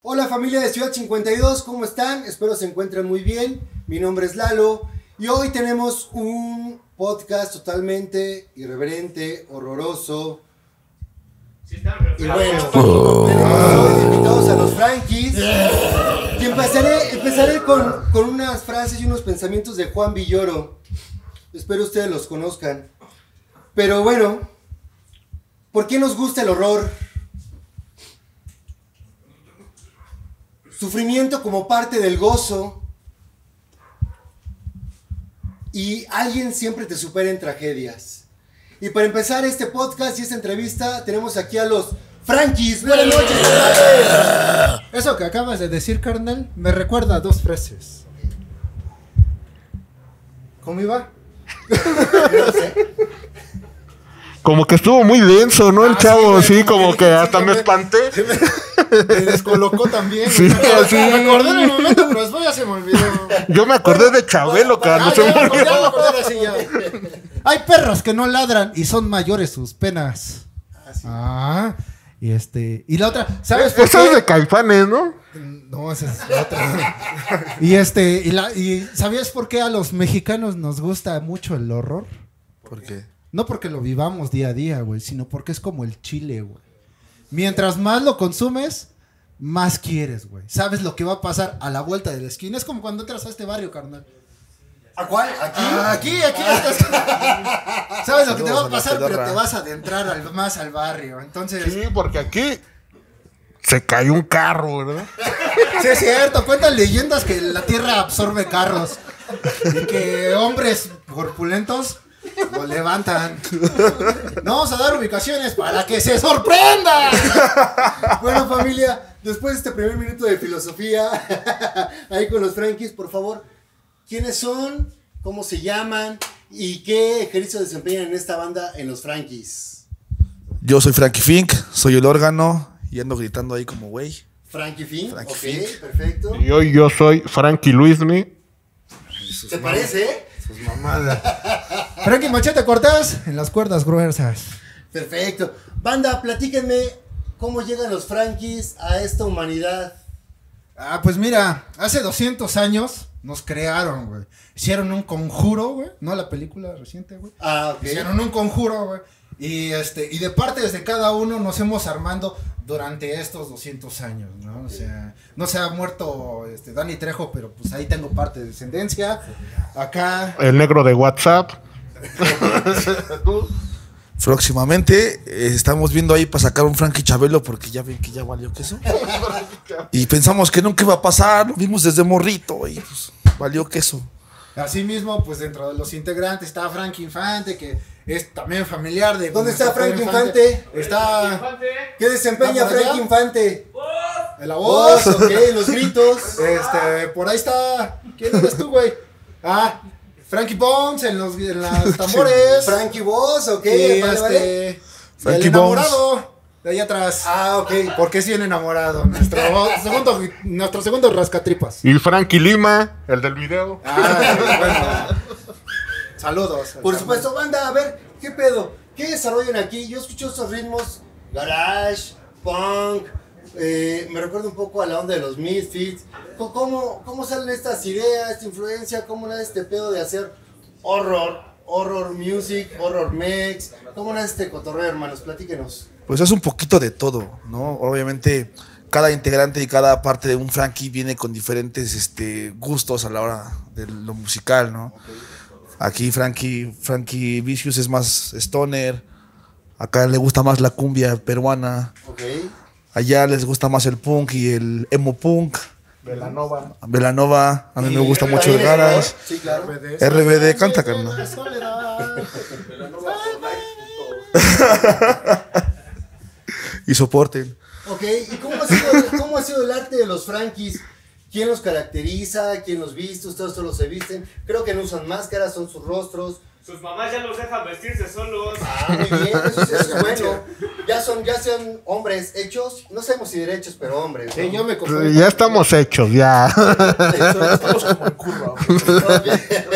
Hola familia de Ciudad 52, ¿cómo están? Espero se encuentren muy bien. Mi nombre es Lalo y hoy tenemos un podcast totalmente irreverente, horroroso. Y bueno, tenemos invitados a los Frankies. Y empezaré con unas frases y unos pensamientos de Juan Villoro. Espero ustedes los conozcan. Pero bueno, ¿por qué nos gusta el horror? Sufrimiento como parte del gozo. Y alguien siempre te supera en tragedias. Y para empezar este podcast y esta entrevista, tenemos aquí a los Frankies. Buenas noches. Eso que acabas de decir, carnal, me recuerda a dos frases. ¿Cómo iba? No sé. Como que estuvo muy denso, ¿no? El chavo, sí, sí, como que hasta me espanté. Me descolocó también. Sí, así. Me acordé en el momento, pero después ya se me olvidó. Yo me acordé de Chabelo, carnal. Ya me acordé así ya. Hay perros que no ladran y son mayores sus penas. Y la otra, ¿sabes por Eso es de qué? Caifanes, ¿no? No, esa es la otra. Y ¿sabías por qué a los mexicanos nos gusta mucho el horror? ¿Por qué? No porque lo vivamos día a día, güey, sino porque es como el chile, güey. Mientras más lo consumes, más quieres, güey. Sabes lo que va a pasar a la vuelta de la esquina. Es como cuando entras a este barrio, carnal. ¿A cuál? ¿Aquí? Aquí. Sabes lo que te va a pasar, pero te vas a adentrar más al barrio. Entonces, Sí, porque aquí se cayó un carro, ¿verdad? sí es cierto. Cuentan leyendas que la tierra absorbe carros. Y que hombres corpulentos lo levantan. No vamos a dar ubicaciones para que se sorprenda. Bueno, familia, después de este primer minuto de filosofía, ahí con los Frankies, por favor, ¿quiénes son? ¿Cómo se llaman? ¿Y qué ejercicio desempeñan en esta banda en los Frankies? Yo soy Frankie Fink, soy el órgano y ando gritando ahí como güey. Frankie Fink, Frankie ok, Fink. perfecto. Y hoy yo soy Frankie Luismi. ¿Te parece? Sus mamadas. Frankie Machete Cortés en las cuerdas gruesas. Perfecto. Banda, platíquenme cómo llegan los Frankies a esta humanidad. Pues mira, hace 200 años nos crearon, güey. Hicieron un conjuro, güey. No la película reciente, güey. Ok. Hicieron un conjuro, güey. Y de partes de cada uno nos hemos armando durante estos 200 años, ¿no? O sea, no se ha muerto Dani Trejo, pero pues ahí tengo parte de descendencia. Acá. El negro de WhatsApp. Próximamente estamos viendo ahí para sacar un Frankie Chabelo porque ya ven que ya valió queso. Y pensamos que nunca iba a pasar, lo vimos desde morrito y pues valió queso. Asimismo, pues dentro de los integrantes está Frankie Infante, que es también familiar de... ¿Dónde está Frankie Infante? Está... ¿Qué desempeña ¿Está por allá? Frankie Infante? En la voz. Voz, ok, los gritos. Por ahí está... ¿Quién eres tú, güey? Frankie Bones en las tambores. Frankie Voz, ok, Y vale. Frankie el enamorado de ahí atrás. Ok. Porque es bien enamorado. Nuestro segundo rascatripas. Y Frankie Lima, el del video. Bueno. Saludos. Por supuesto, banda, a ver, ¿qué pedo? ¿Qué desarrollan aquí? Yo escucho esos ritmos, garage, punk, me recuerda un poco a la onda de los Misfits. ¿Cómo salen estas ideas, esta influencia? ¿Cómo nace este pedo de hacer horror music, horror mix? ¿Cómo nace este cotorreo, hermanos? Platíquenos. Pues es un poquito de todo, ¿no? Obviamente cada integrante y cada parte de un Frankie viene con diferentes gustos a la hora de lo musical, ¿no? Aquí Frankie Vicious es más stoner, acá le gusta más la cumbia peruana, Ok. allá les gusta más el punk y el emo punk. Velanova, a mí me gusta mucho el garage. Sí, claro. RBD, canta, carnal. Y soporten. Ok, ¿y cómo ha sido el arte de los Frankies? ¿Quién los caracteriza? ¿Quién los viste? ¿Ustedes solo se visten? Creo que no usan máscaras, son sus rostros. Sus mamás ya los dejan vestirse solos. Muy bien, eso es bueno. Ya son hombres hechos, no sabemos si derechos, pero hombres, ¿no? Sí, yo me confundí. Ya estamos hechos, ya. Estamos como en curva.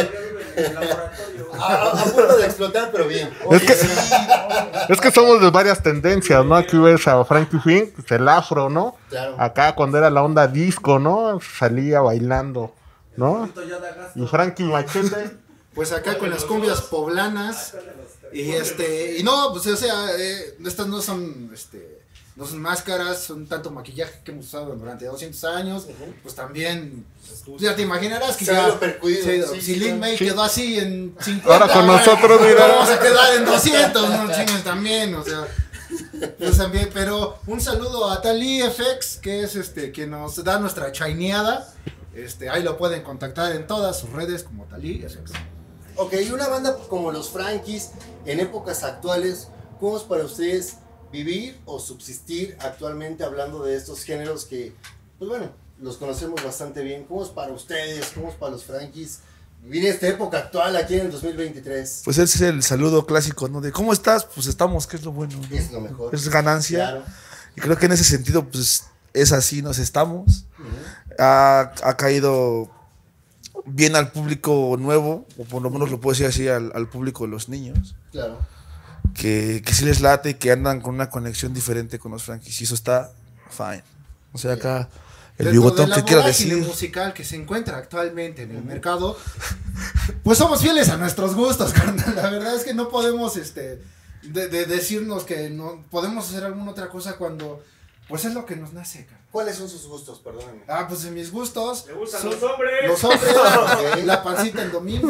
A punto de explotar, pero bien. Es que somos de varias tendencias, ¿no? Aquí ves a Frankie Fink, pues el afro, ¿no? Claro. Acá cuando era la onda disco, ¿no? Salía bailando, ¿no? Y Frankie Machete. Pues acá con las cumbias poblanas. Y no, pues o sea, estas no son no son máscaras, son tanto maquillaje que hemos usado durante 200 años. Pues también, pues, ya te imaginarás que Se ya ve lo percudido, sí, si Lin May sí. quedó así en 50. Ahora con nosotros, mira. Vamos a quedar en 200, no chinguen también, o sea. Pues también, pero un saludo a Tali FX, que es quien nos da nuestra chaineada. Ahí lo pueden contactar en todas sus redes como Tali FX. Ok, y una banda como los Frankies, en épocas actuales, ¿cómo es para ustedes vivir o subsistir actualmente hablando de estos géneros que, pues bueno, los conocemos bastante bien? ¿Cómo es para ustedes, cómo es para los Frankies vivir esta época actual aquí en el 2023? Pues ese es el saludo clásico, ¿no? De ¿cómo estás? Pues estamos, que es lo bueno, ¿no? Es lo mejor. Es ganancia. Claro. Y creo que en ese sentido, pues es así, nos estamos. Ha caído bien al público nuevo, o por lo menos lo puedo decir así, al público de los niños, Claro. que sí les late, que andan con una conexión diferente con los Frankies, y eso está fine. O sea, acá el Dentro bigotón de la que quiera vorágine decir. musical que se encuentra actualmente en el mercado, pues somos fieles a nuestros gustos, carnal. La verdad es que no podemos de decirnos que no podemos hacer alguna otra cosa cuando pues es lo que nos nace, carnal. ¿Cuáles son sus gustos? Perdóname. Pues en mis gustos ¿Te gustan son los hombres? los hombres, Ok. la pancita el domingo,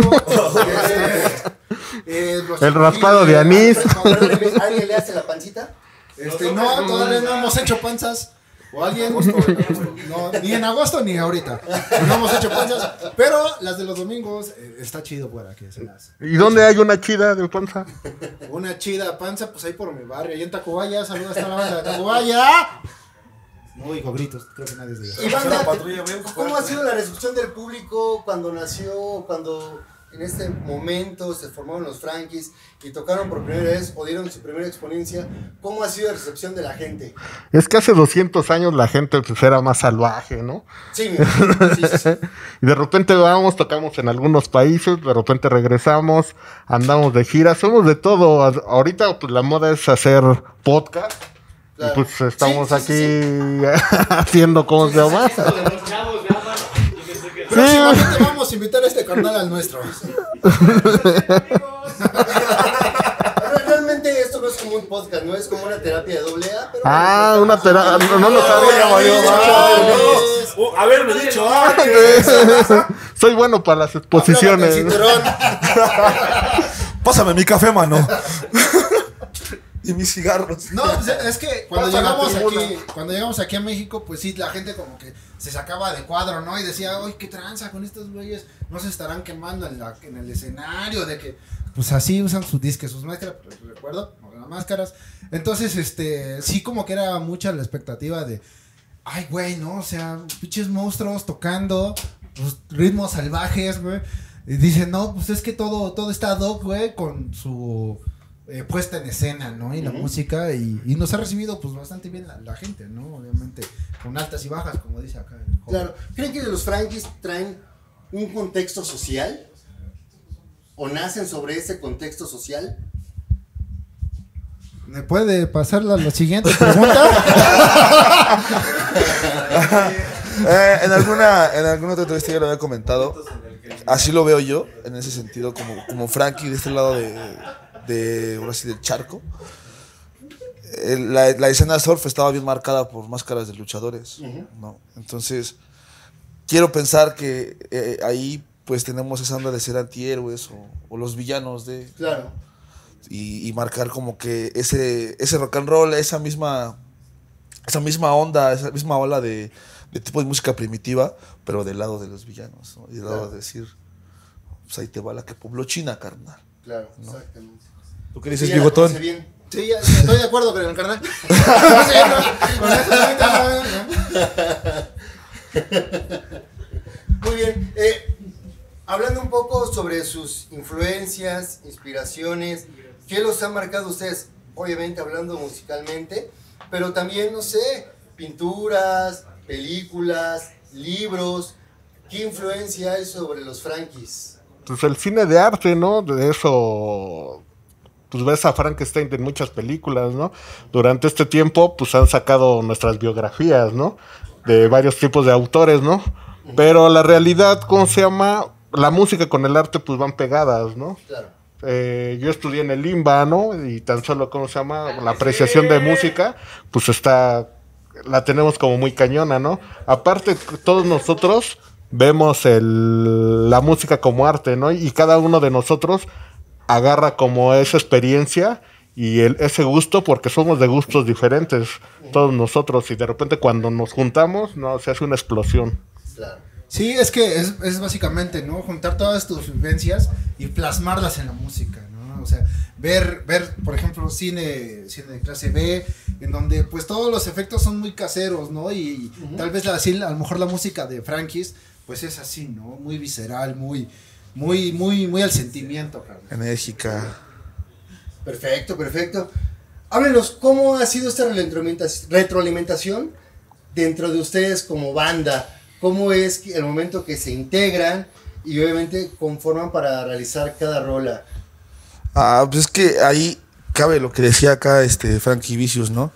los El raspado de anís. Perdóname, ¿alguien le hace la pancita? No, todavía no hemos hecho panzas. O alguien, no, ni en agosto ni ahorita. No hemos hecho panzas. Pero las de los domingos está chido para que se las. ¿Y dónde hay una chida de panza? Una chida panza, pues ahí por mi barrio, ahí en Tacubaya. Saludos a la banda de Tacubaya. No digo gritos, creo que nadie se Y banda, ¿cómo ha sido la recepción del público cuando nació, cuando en este momento se formaron los Frankies y tocaron por primera vez o dieron su primera exponencia? ¿Cómo ha sido la recepción de la gente? Es que hace 200 años la gente pues, era más salvaje, ¿no? Sí, me imagino, sí. Y de repente vamos, tocamos en algunos países, de repente regresamos, andamos de gira, somos de todo. Ahorita pues la moda es hacer podcast. Claro. Y pues estamos Sí, sí, aquí haciendo cómo se llama. Esto de los chavos llaman y que se quedan. Próximamente vamos a invitar a este carnal al nuestro. Pero realmente esto no es como un podcast, no es como una terapia de doble A. Pero Una terapia. No lo sabía, Mario. A ver, me he dicho antes. Soy bueno para las exposiciones. Aflójate el cinturón. Pásame mi café, mano. Y mis cigarros. No, pues es que cuando Pasa la llegamos tribuna. aquí, a México, pues sí, la gente como que se sacaba de cuadro, ¿no? Y decía, "Ay, qué tranza con estos güeyes, no se estarán quemando en el escenario", de que pues así usan sus disques, sus máscaras, recuerdo, no las máscaras. Entonces, sí como que era mucha la expectativa de, ay, güey, ¿no? O sea, pinches monstruos tocando, pues, ritmos salvajes, güey. Y dicen, no, pues es que todo está ad hoc, güey, con su puesta en escena, ¿no? Y la música, y nos ha recibido pues bastante bien la gente, ¿no? Obviamente, con altas y bajas, como dice acá el joven. Claro. ¿Creen que los Frankies traen un contexto social? ¿O nacen sobre ese contexto social? ¿Me puede pasar la siguiente pregunta? En alguna otra entrevista ya lo había comentado. Así lo veo yo, en ese sentido, como Frankie de este lado ahora sí, del charco. La escena surf estaba bien marcada por máscaras de luchadores, ¿no? Entonces, quiero pensar que ahí pues tenemos esa onda de ser antihéroes o los villanos de... Claro. Y marcar como que ese rock and roll, esa misma onda, esa misma ola de tipo de música primitiva, pero del lado de los villanos, ¿no? Y del lado de decir, pues ahí te va la que pobló China, carnal. Claro, exactamente. ¿Tú qué dices, Sí, ya la bigotón? conoce bien. Sí, ya estoy de acuerdo con el carnal. Sí, no, con eso Muy bien. Hablando un poco sobre sus influencias, inspiraciones, ¿qué los ha marcado ustedes? Obviamente hablando musicalmente, pero también, no sé, pinturas, películas, libros. ¿Qué influencia hay sobre los Frankies? pues el cine de arte, ¿no? De eso, pues ves a Frankenstein en muchas películas, ¿no? Durante este tiempo, pues han sacado nuestras biografías, ¿no? De varios tipos de autores, ¿no? Pero la realidad, ¿cómo se llama? La música con el arte, pues van pegadas, ¿no? Claro. Yo estudié en el IMBA, ¿no? Y tan solo, ¿cómo se llama? La apreciación de música, pues la tenemos como muy cañona, ¿no? Aparte, todos nosotros vemos la música como arte, ¿no? Y cada uno de nosotros agarra como esa experiencia y ese gusto, porque somos de gustos diferentes, todos nosotros, y de repente cuando nos juntamos, no, se hace una explosión. Claro. Sí, es que es básicamente, ¿no? Juntar todas tus vivencias y plasmarlas en la música, ¿no? O sea, ver, por ejemplo, cine de clase B, en donde pues todos los efectos son muy caseros, ¿no? Y tal vez así, a lo mejor la música de Frankie's, pues es así, ¿no? Muy visceral, muy al sentimiento, carnal. Enérgica. Perfecto, perfecto. Háblenos, ¿cómo ha sido esta retroalimentación dentro de ustedes como banda? ¿Cómo es el momento que se integran y obviamente conforman para realizar cada rola? Pues es que ahí cabe lo que decía acá Frankie Vicious, ¿no?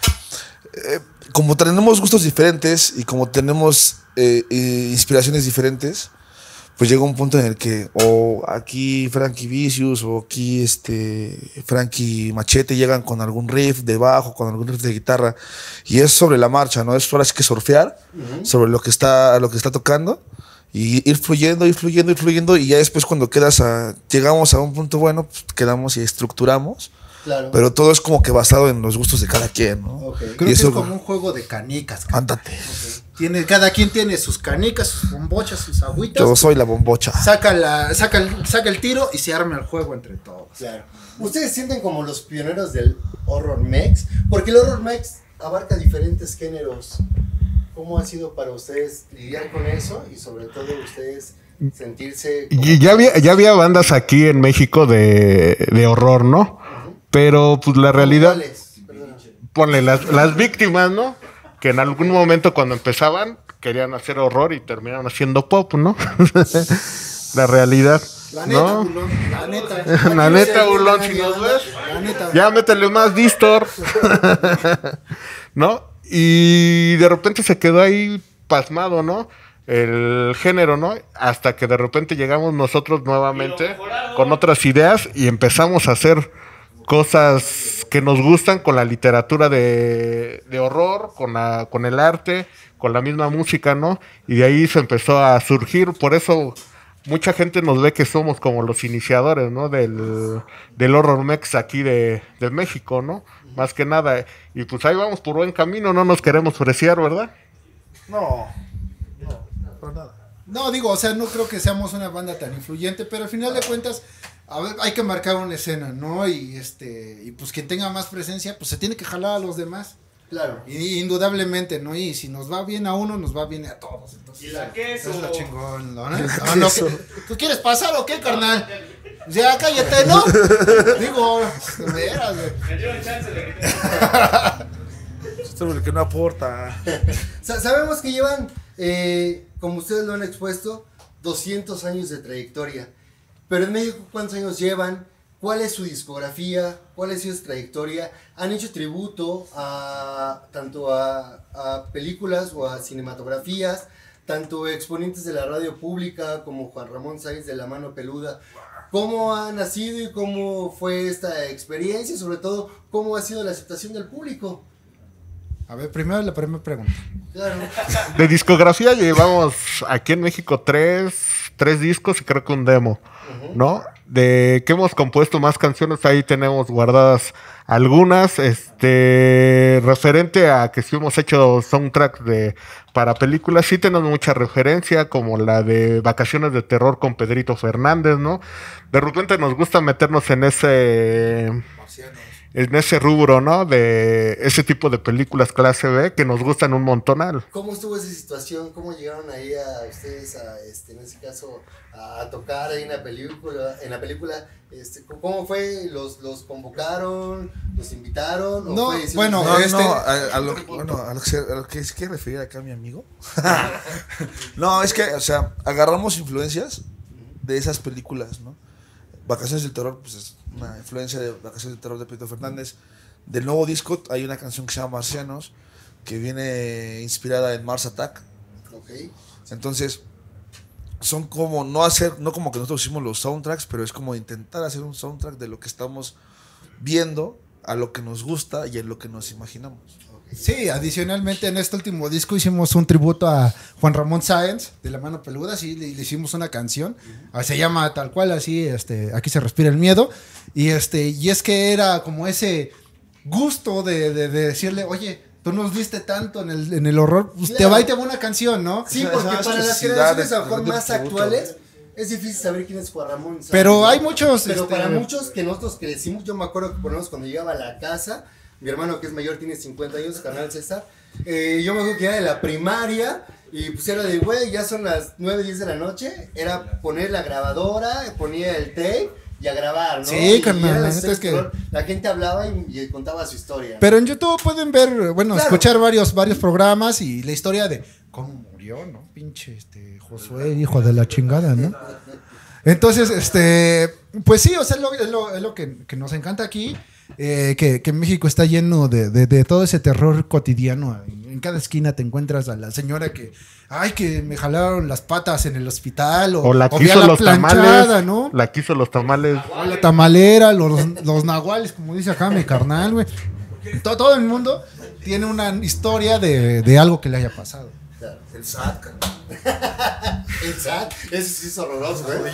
Como tenemos gustos diferentes y como tenemos inspiraciones diferentes, pues llega un punto en el que o aquí Frankie Vicious o aquí Frankie Machete llegan con algún riff de bajo, con algún riff de guitarra, y es sobre la marcha, ¿no? Es ahora sí que surfear sobre lo que está tocando y ir fluyendo, y ya después cuando llegamos a un punto bueno, pues quedamos y estructuramos. Claro. Pero todo es como que basado en los gustos de cada quien, ¿no? Okay. Creo que es como un juego de canicas, carnal. Ándate. Cada quien tiene sus canicas, sus bombochas, sus agüitas. Yo soy la bombocha. Saca el tiro y se arma el juego entre todos. Claro. ¿Ustedes sienten como los pioneros del horror mex? Porque el horror mex abarca diferentes géneros. ¿Cómo ha sido para ustedes lidiar con eso? Y sobre todo ustedes sentirse... Y ya había bandas aquí en México de horror, ¿no? Pero pues la realidad... ¿Cuáles? Perdona. Ponle las víctimas, ¿no? Que en algún momento cuando empezaban querían hacer horror y terminaron haciendo pop, ¿no? La realidad. La neta, ¿no? Bulón, la neta. La neta, Bulón, si nos ves, La neta. ya métele más distor. ¿No? Y de repente se quedó ahí pasmado, ¿no? El género, ¿no? Hasta que de repente llegamos nosotros nuevamente con otras ideas y empezamos a hacer cosas que nos gustan con la literatura de horror, con el arte, con la misma música, ¿no? Y de ahí se empezó a surgir, por eso mucha gente nos ve que somos como los iniciadores, ¿no? Del horror mex aquí de México, ¿no? Más que nada. Y pues ahí vamos por buen camino, no nos queremos preciar, ¿verdad? No, por nada. No, digo, o sea, no creo que seamos una banda tan influyente, pero al final de cuentas, a ver, hay que marcar una escena, ¿no? Y pues quien tenga más presencia, pues se tiene que jalar a los demás. Claro. Y indudablemente, ¿no? Y si nos va bien a uno, nos va bien a todos. Entonces, Y la queso. es lo chingón, ¿no? No, ¿tú quieres pasar o qué, carnal? Ya, cállate, ¿no? Digo, de veras, güey. Me dieron chance de que Esto es el que no aporta. Sabemos que llevan, como ustedes lo han expuesto, 200 años de trayectoria. Pero en México, ¿cuántos años llevan? ¿Cuál es su discografía? ¿Cuál es su trayectoria? ¿Han hecho tributo tanto a películas o a cinematografías? Tanto exponentes de la radio pública como Juan Ramón Sáenz de La Mano Peluda. ¿Cómo ha nacido y cómo fue esta experiencia? Y sobre todo, ¿cómo ha sido la aceptación del público? A ver, primero la primera pregunta. Claro. De discografía llevamos aquí en México tres discos y creo que un demo, ¿no? De que hemos compuesto más canciones, ahí tenemos guardadas algunas, referente a que sí hemos hecho soundtracks para películas, sí tenemos mucha referencia, como la de Vacaciones de Terror con Pedrito Fernández, ¿no? De repente nos gusta meternos en ese rubro, ¿no? De ese tipo de películas clase B que nos gustan un montonal. ¿Cómo estuvo esa situación? ¿Cómo llegaron ahí a ustedes en ese caso a tocar ahí en la película? ¿Cómo fue? ¿Los convocaron? ¿Los invitaron? ¿O No, fue decir, bueno, A lo que se quiere referir acá mi amigo. No, es que, o sea, agarramos influencias de esas películas, ¿no? Vacaciones del Terror, pues es una influencia de Vacaciones del Terror de Pedro Fernández. Del nuevo disco hay una canción que se llama Marcianos, que viene inspirada en Mars Attack. Ok. Entonces, son como, no como que nosotros hicimos los soundtracks, pero es como intentar hacer un soundtrack de lo que estamos viendo, a lo que nos gusta y en lo que nos imaginamos. Sí, adicionalmente en este último disco hicimos un tributo a Juan Ramón Sáenz de La Mano Peluda, sí, le hicimos una canción, se llama tal cual así, Aquí se respira el miedo, y es que era como ese gusto de decirle, oye, tú nos viste tanto en el horror, pues Claro. te va una canción, ¿no? Sí, porque Esa para las necesidad generaciones a lo mejor de más tributo. actuales es difícil saber quién es Juan Ramón Sáenz, Pero ¿no? hay muchos, Pero para muchos que nosotros crecimos, yo me acuerdo que por lo menos cuando llegaba a la casa, mi hermano que es mayor tiene 50 años, carnal César, yo me acuerdo que era de la primaria y pues era de, güey, ya son las 9, 10 de la noche, era poner la grabadora, ponía el tape y a grabar, ¿no? Sí, Y carnal, era la de neta es que- terror. La gente hablaba y contaba su historia. Pero en YouTube pueden ver, bueno, Claro. escuchar varios programas y la historia de cómo murió, ¿no? Pinche Josué, hijo de la chingada, ¿no? Entonces, pues sí, o sea, es lo que nos encanta aquí, que México está lleno de todo ese terror cotidiano. En cada esquina te encuentras a la señora que me jalaron las patas en el hospital, O la que vi a hizo la los planchada, tamales. ¿no? La que hizo los tamales. O la tamalera, los nahuales, como dice acá mi carnal, güey. Todo el mundo tiene una historia de algo que le haya pasado. Claro. El SAT, El SAT, ese sí es horroroso, güey.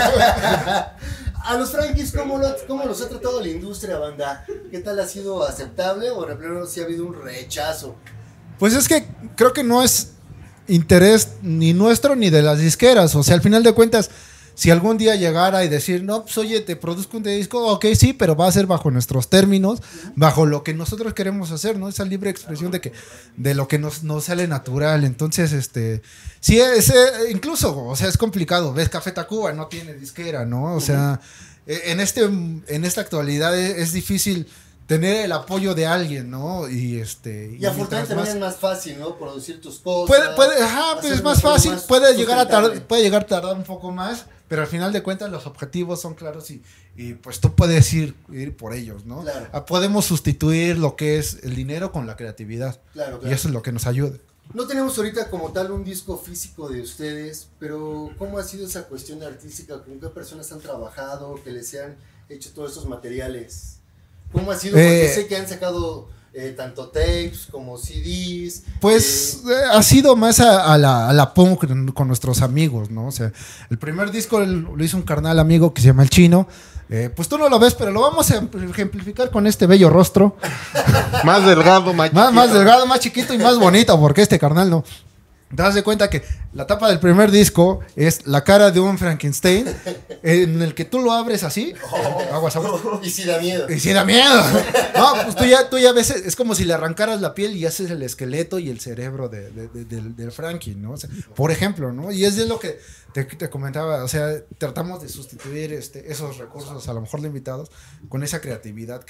A los Frankies, ¿cómo los ha tratado la industria, banda? ¿Qué tal ha sido aceptable o de plano sí ha habido un rechazo? Pues es que creo que no es interés ni nuestro ni de las disqueras. O sea, al final de cuentas, si algún día llegara y decir, no, pues oye, te produzco un disco, ok, sí, pero va a ser bajo nuestros términos, bajo lo que nosotros queremos hacer, ¿no? Esa libre expresión de lo que nos sale natural. Entonces, sí, incluso, o sea, es complicado. Ves, Café Tacuba no tiene disquera, ¿no? O sea, en esta actualidad es difícil tener el apoyo de alguien, ¿no? Y afortunadamente también es más fácil, ¿no? Producir tus cosas. pues hacer es más una forma fácil, más puede llegar a sustentable. tardar un poco más, pero al final de cuentas los objetivos son claros y pues tú puedes ir por ellos, ¿no? Claro. Podemos sustituir lo que es el dinero con la creatividad. Claro, Y claro. eso es lo que nos ayuda. No tenemos ahorita como tal un disco físico de ustedes, pero ¿cómo ha sido esa cuestión artística? ¿Con qué personas han trabajado? ¿Que les han hecho todos estos materiales? ¿Cómo ha sido? Porque sé que han sacado tanto tapes como CDs. Pues ha sido más a la punk con nuestros amigos, ¿no? O sea, el primer disco lo hizo un carnal amigo que se llama El Chino. Pues tú no lo ves, pero lo vamos a ejemplificar con este bello rostro. Más delgado, más Más delgado, más chiquito y más bonito, porque este carnal no. Te das de cuenta que la tapa del primer disco es la cara de un Frankenstein, en el que tú lo abres así. Aguas. Y sí da miedo. Y sí da miedo. No, pues tú ya ves, es como si le arrancaras la piel y haces el esqueleto y el cerebro del Frankie, ¿no? O sea, por ejemplo, ¿no? Y es de lo que te comentaba, o sea, tratamos de sustituir esos recursos, a lo mejor limitados, con esa creatividad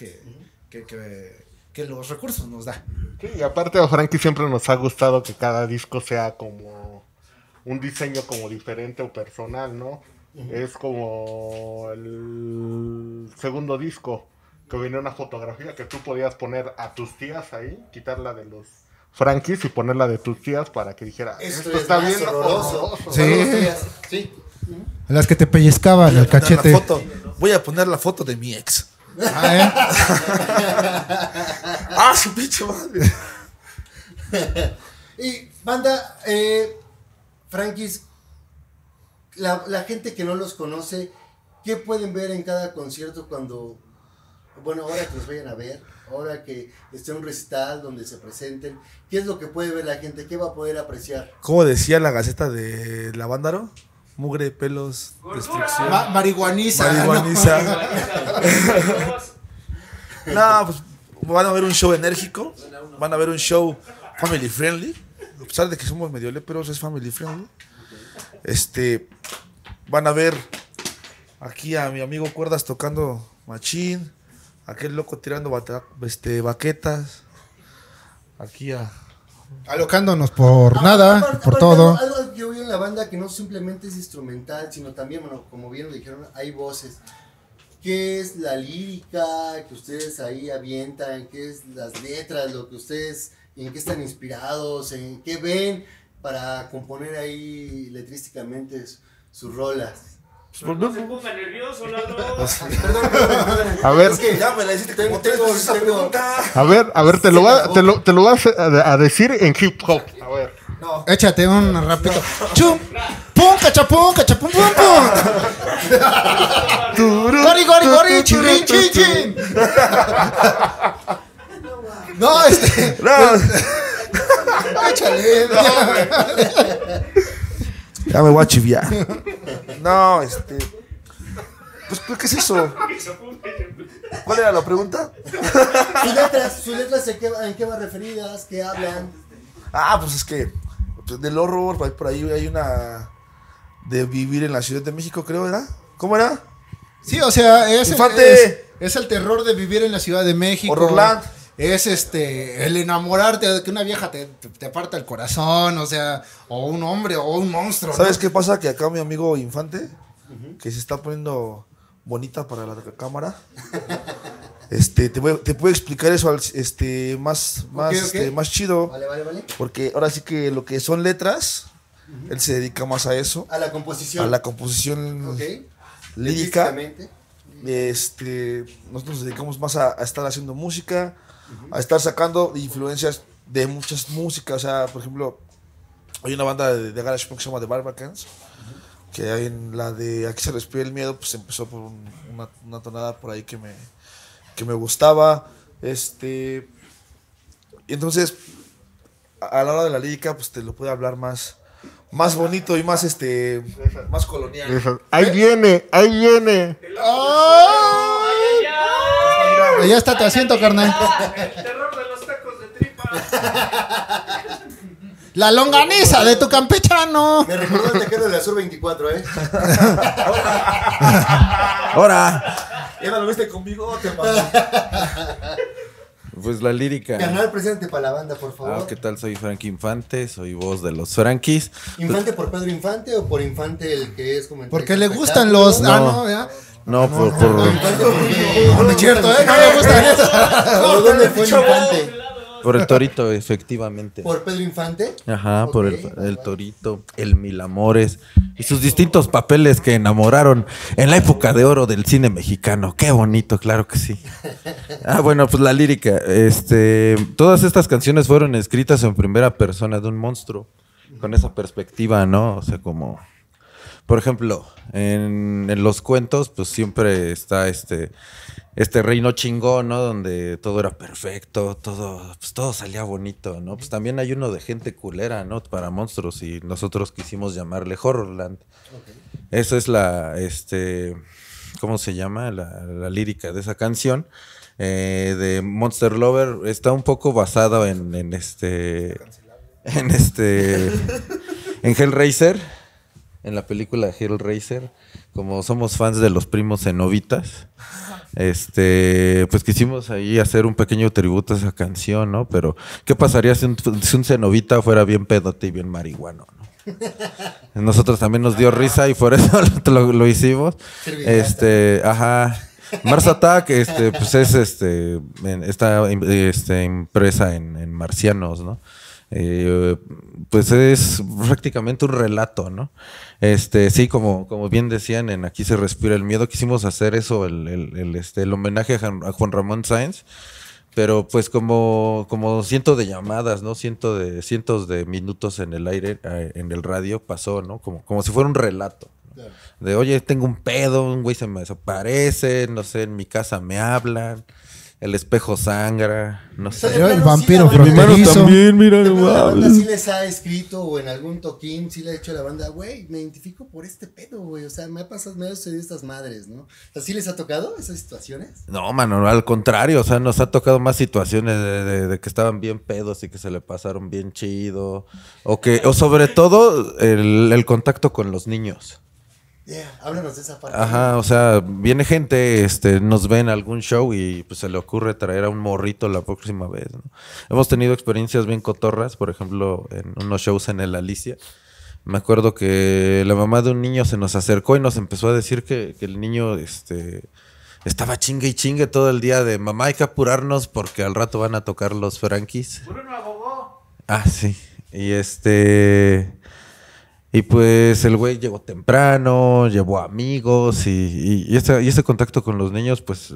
que los recursos nos da. Sí, y aparte a Frankie siempre nos ha gustado que cada disco sea como un diseño como diferente o personal, ¿no? Es como el segundo disco, que venía una fotografía que tú podías poner a tus tías ahí, quitarla de los Frankies y ponerla de tus tías para que dijera, Esto esto es está más bien horroroso. Sí. Buenos días. Sí. Las que te pellizcaban el cachete. Voy a poner la foto de mi ex. Ah, Su pinche madre. Y banda, Frankies, la gente que no los conoce, ¿qué pueden ver en cada concierto cuando, bueno, ahora que los vayan a ver, ahora que esté un recital donde se presenten, qué es lo que puede ver la gente, qué va a poder apreciar? ¿Cómo decía la gaceta de Lavándaro? Mugre, pelos, destrucción. Marihuaniza. Marihuaniza. No, pues van a ver un show enérgico, van a ver un show family friendly, a pesar de que somos medio léperos, es family friendly. Van a ver aquí a mi amigo Cuerdas tocando machín, aquel loco tirando baquetas, aquí a... Alocándonos por nada, por Aparte, todo. Algo que que hoy en la banda que no simplemente es instrumental, sino también, bueno, como bien lo dijeron, hay voces. ¿Qué es la lírica que ustedes ahí avientan? ¿Qué es las letras? Lo que ustedes, ¿en qué están inspirados? ¿En qué ven para componer ahí letrísticamente sus rolas? No se ponga nervioso, Lalo. A ver, Es que ya me la hiciste como tres veces esa pregunta. a ver, te lo vas a decir en hip hop. A ver. No. Échate un rapito. ¡Chum! ¡Pum, cachapum, cachapum, pum, pum! ¡Gori, gori, gori, chirin, chin, chin! No, No, échale. ya me voy a chiviar. No, pues, ¿qué es eso? ¿Cuál era la pregunta? Sus letras ¿en qué van referidas? ¿Qué hablan? Ah, pues es que pues, del horror, por ahí hay una de vivir en la Ciudad de México, creo, ¿era? ¿Cómo era? Sí, o sea, Infante. es el terror de vivir en la Ciudad de México. Horrorland. Es el enamorarte de que una vieja te aparta el corazón, o sea, o un hombre o un monstruo. ¿Sabes ¿no? qué pasa? Que acá mi amigo Infante, que se está poniendo bonita para la cámara, te puedo explicar eso más Ok. más chido. Vale. Porque ahora sí que lo que son letras, él se dedica más a eso, A la composición. a la composición Ok. lírica. Letrísticamente. Nosotros nos dedicamos más a estar haciendo música, a estar sacando influencias de muchas músicas. O sea, por ejemplo, hay una banda de garage punk que se llama The Barbacans, que hay en la de Aquí se respira el miedo, pues empezó por una tonada por ahí que me gustaba. Y entonces, a la hora de la lírica, pues te lo puede hablar más bonito y más más colonial. Ahí viene. Ya está tu asiento, carnal. El terror de los tacos de tripa. La longaniza de tu campechano. Me recordó el tequero de la Sur 24, ¿eh? Ahora, ya lo viste conmigo, te mando. Pues la lírica. Canal, presente para la banda, por favor. ¿Qué tal? Soy Frankie Infante, soy voz de los Frankies. ¿Infante por Pedro Infante o por Infante el que es comentarista? Porque le gustan los. No. ¿ya? No, por Infante No, no es cierto, ¿eh? No le gustan eso. ¿Por dónde fue Infante? por el torito, efectivamente. ¿Por Pedro Infante? Ajá, Ok, por el vale. torito, el Mil Amores y sus distintos papeles que enamoraron en la época de oro del cine mexicano. Qué bonito, claro que sí. Bueno, pues la lírica. Todas estas canciones fueron escritas en primera persona de un monstruo, con esa perspectiva, ¿no? O sea, como, por ejemplo, en los cuentos, pues siempre está este reino chingón, ¿no? Donde todo era perfecto, todo salía bonito, ¿no? Pues también hay uno de gente culera, ¿no? Para monstruos, y nosotros quisimos llamarle Horrorland. Ok. Eso es ¿cómo se llama? La lírica de esa canción. De Monster Lover. Está un poco basado en Hellraiser, en la película de Hellraiser. Como somos fans de los primos cenobitas, pues quisimos ahí hacer un pequeño tributo a esa canción, ¿no? Pero, ¿qué pasaría si un cenobita fuera bien pedote y bien marihuano, ¿no? Nosotros también nos dio risa y por eso lo hicimos. Ajá. Mars Attack, pues es está impresa en marcianos, ¿no? Pues es prácticamente un relato, ¿no? Sí, como bien decían, en Aquí se respira el miedo, quisimos hacer eso, el homenaje a Juan Ramón Sáenz, pero pues como cientos de llamadas, ¿no? Cientos de minutos en el aire, en el radio pasó, ¿no? Como si fuera un relato. Claro. De, oye, tengo un pedo, un güey se me desaparece, no sé, en mi casa me hablan, el espejo sangra, no sé. Pero El vampiro sí, la banda- fronterizo. mira, Pero la banda sí les ha escrito o en algún toquín sí le ha dicho a la banda, güey, me identifico por este pedo, güey. O sea, me ha sucedido estas madres, ¿no? O sea, ¿sí les ha tocado esas situaciones? No, mano, al contrario, o sea, nos ha tocado más situaciones de que estaban bien pedos y que se le pasaron bien chido, o sobre todo el contacto con los niños. Háblanos de esa parte. Ajá, o sea, viene gente, nos ve en algún show y pues se le ocurre traer a un morrito la próxima vez, ¿no? Hemos tenido experiencias bien cotorras, por ejemplo, en unos shows en el Alicia. Me acuerdo que la mamá de un niño se nos acercó y nos empezó a decir que el niño estaba chingue y chingue todo el día de mamá, hay que apurarnos porque al rato van a tocar los Frankies. Bruno abogó. Ah, sí. Y pues el güey llegó temprano, llevó amigos y ese contacto con los niños, pues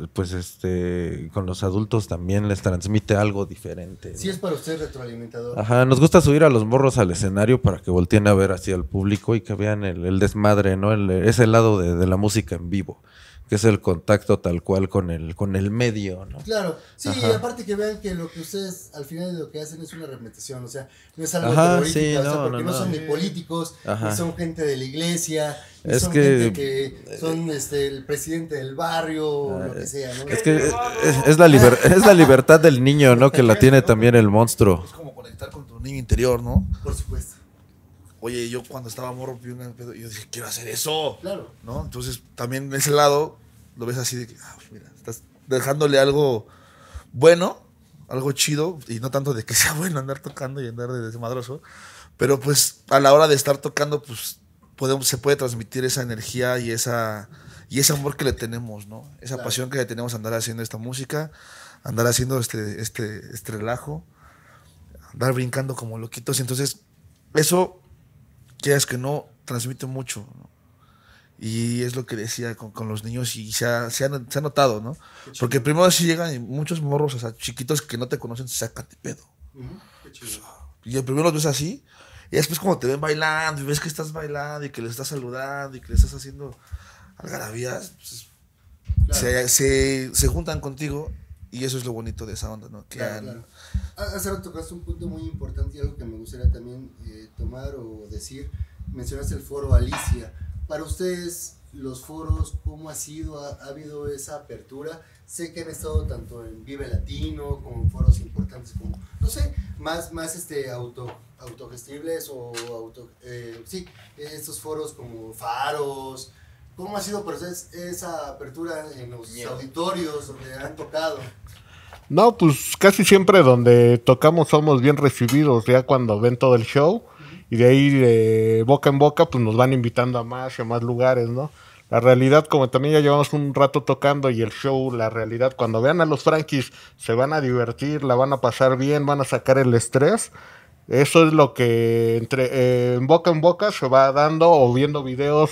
con los adultos también les transmite algo diferente, ¿no? Sí, es para usted retroalimentador. Ajá, nos gusta subir a los morros al escenario para que volteen a ver hacia el público y que vean el desmadre, ¿no? Ese lado de la música en vivo, que es el contacto tal cual con el medio, ¿no? Claro, sí, Ajá. y aparte que vean que lo que ustedes al final de lo que hacen es una repetición, o sea, no es algo Ajá, terrorífico, sí, o sea, no, porque no, no son no. ni políticos, Ajá. ni son gente de la iglesia, ni Es son que- gente que son el presidente del barrio, o lo que sea, ¿no? Es que es la libertad del niño, ¿no? Que la tiene también el monstruo. Es como conectar con tu niño interior, ¿no? Por supuesto, Oye, yo cuando estaba morro vi un pedo y yo dije, quiero hacer eso, claro. ¿no? Entonces, también en ese lado lo ves así de que, mira, estás dejándole algo bueno, algo chido, y no tanto de que sea bueno andar tocando y andar de desmadroso, pero pues a la hora de estar tocando, pues se puede transmitir esa energía y ese amor que le tenemos, ¿no? Esa Claro. pasión que le tenemos a andar haciendo esta música, andar haciendo este relajo, andar brincando como loquitos. Entonces, eso, quieras que no, transmite mucho, ¿no? Y es lo que decía con los niños y se ha notado, ¿no? Porque primero sí llegan y muchos morros, o sea, chiquitos que no te conocen, se sacan de pedo. Ujú, qué chido. Y el primero los ves así, y después como te ven bailando y ves que estás bailando y que le estás saludando y que le estás haciendo algarabías, pues, Claro. se juntan contigo y eso es lo bonito de esa onda, ¿no? Que Claro, han- claro. Hace rato tocaste un punto muy importante y algo que me gustaría también tomar o decir. Mencionaste el foro Alicia. Para ustedes, los foros, ¿cómo ha sido? ¿Ha habido esa apertura? Sé que han estado tanto en Vive Latino como en foros importantes como, no sé, más autogestibles o sí, estos foros como Faros. ¿Cómo ha sido para ustedes esa apertura en los auditorios donde han tocado? No, pues casi siempre donde tocamos somos bien recibidos, ya cuando ven todo el show, y de ahí de boca en boca pues nos van invitando a más y a más lugares, ¿no? La realidad, como también ya llevamos un rato tocando y el show, la realidad, cuando vean a los Frankies se van a divertir, la van a pasar bien, van a sacar el estrés. Eso es lo que en boca se va dando, o viendo videos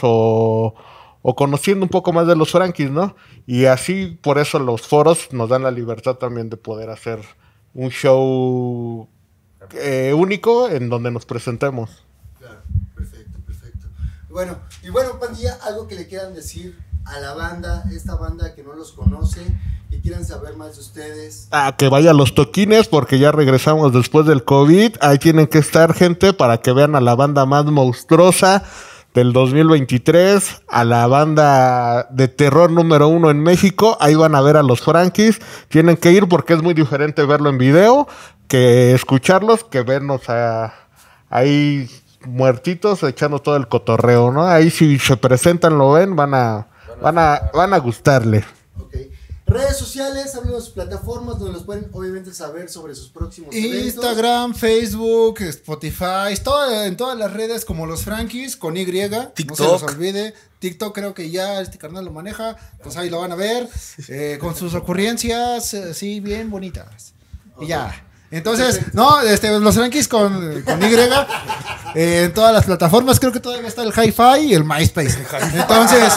o conociendo un poco más de los Frankies, ¿no? Y así, por eso los foros nos dan la libertad también de poder hacer un show único en donde nos presentemos. Claro, perfecto, perfecto. Bueno, pandilla, algo que le quieran decir a la banda, esta banda que no los conoce, que quieran saber más de ustedes. Que vaya a los toquines porque ya regresamos después del COVID. Ahí tienen que estar, gente, para que vean a la banda más monstruosa del 2023, a la banda de terror número 1 en México. Ahí van a ver a los Frankies. Tienen que ir porque es muy diferente verlo en video que escucharlos, que vernos ahí muertitos echando todo el cotorreo, ¿no? Ahí si se presentan, lo ven, van a gustarle. Ok. Redes sociales, hablen de sus plataformas donde los pueden obviamente saber sobre sus próximos eventos. Instagram, Facebook, Spotify, en todas las redes como los Frankies con Y, no se los olvide. TikTok creo que ya este carnal lo maneja, pues ahí lo van a ver, con sus ocurrencias, sí, bien bonitas. Y ya. Entonces, no, los Frankies con Y, en todas las plataformas, creo que todavía está el Hi-Fi y el MySpace. Entonces,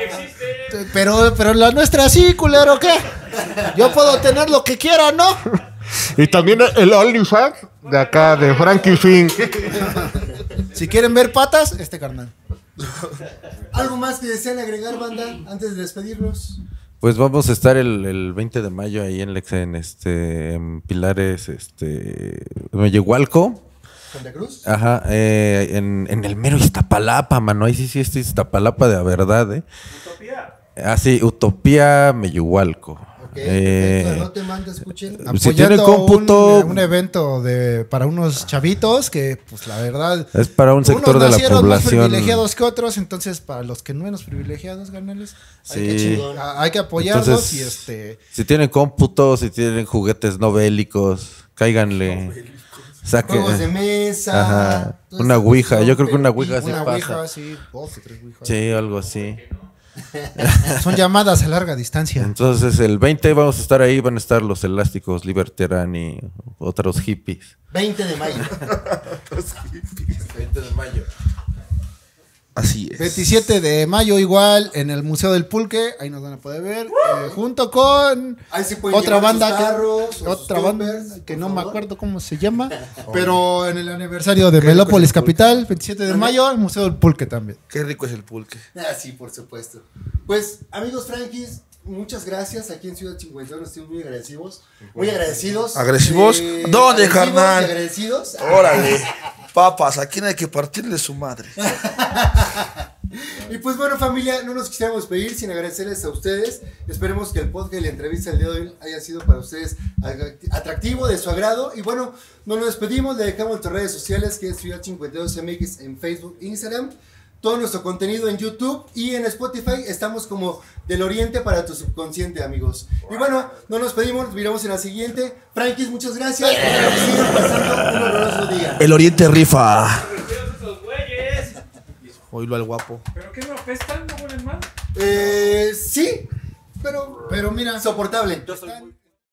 pero la nuestra sí, culero, ¿qué? Yo puedo tener lo que quiera, ¿no? Y también el OnlyFans de acá, de Frankie Fink. Si quieren ver patas, este carnal. ¿Algo más que desean agregar, banda, antes de despedirnos? Pues vamos a estar el 20 de mayo ahí en Pilares, Mellehualco. ¿Santa Cruz? Ajá, en el mero Iztapalapa, mano. Ahí sí, es Iztapalapa de a verdad, ¿eh? Utopía. Ah, sí, Utopía Ok, Mellehualco. perfecto. No te mandes, escuchen. Si tienen Apoyando cómputo, un evento para unos chavitos que, pues la verdad, es para un sector unos de la nacieron más población. privilegiados que otros, entonces para los que menos privilegiados, ganarles, Sí. hay que apoyarlos. Entonces, si tienen cómputo, si tienen juguetes no bélicos, cáiganle. Juegos de mesa. Ajá. Una ouija. Yo creo que una ouija sí Una pasa. ouija, sí, 2 o 3 ouijas. Sí, algo así. Son llamadas a larga distancia. Entonces el 20 vamos a estar ahí, van a estar los elásticos, Liberterán y otros hippies. 20 de mayo. 20 de mayo. Así es. 27 de mayo igual en el Museo del Pulque, ahí nos van a poder ver, junto con Ahí se pueden otra llevar sus banda, carros, o sus otra banda toppers, que por no me favor. acuerdo cómo se llama, pero en el aniversario de Melópolis Capital, 27 de mayo, el Museo del Pulque también. Qué rico es el pulque. Ah, sí, por supuesto. Pues, amigos Frankies, muchas gracias. Aquí en Ciudad 52 nos estamos muy agradecidos. Muy agradecidos. ¿Agresivos? ¿Dónde, agresivos carnal? y agradecidos. Órale. Papas, ¿a quién hay que partirle su madre? Y pues bueno, familia, no nos quisiéramos pedir sin agradecerles a ustedes. Esperemos que el podcast y la entrevista del día de hoy haya sido para ustedes atractivo, de su agrado. Y bueno, no nos despedimos, le dejamos nuestras redes sociales, que es Ciudad 52MX en Facebook, Instagram. Todo nuestro contenido en YouTube y en Spotify. Estamos como Del Oriente para tu subconsciente, amigos. Y bueno, no nos pedimos, nos miramos en la siguiente. Frankies, muchas gracias. Que sigan pasando un horroroso día. El Oriente rifa. Esos güeyes. Oílo al guapo. ¿Pero qué no apestan? ¿No huelen mal? Sí, pero Mira, soportable. Yo soy muy